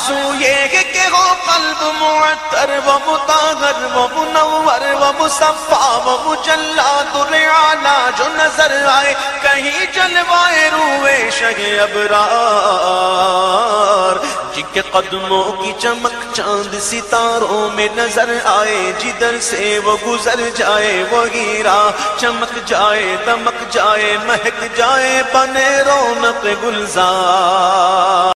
आरज़ू ये है कि हो क़ल्ब मुअत्तर व मुताहर व मुनव्वर व मुसफ़्फ़ा व मुजल्ला दुर्रे आला जो नजर आए कहीं जलवाए रूए शहे अबरार, जिनके कदमों की चमक चांद सितारों में नजर आए, जिधर से वो गुजर जाए वो हीरा चमक जाए, दमक जाए, महक जाए, बने रौनक गुलजार।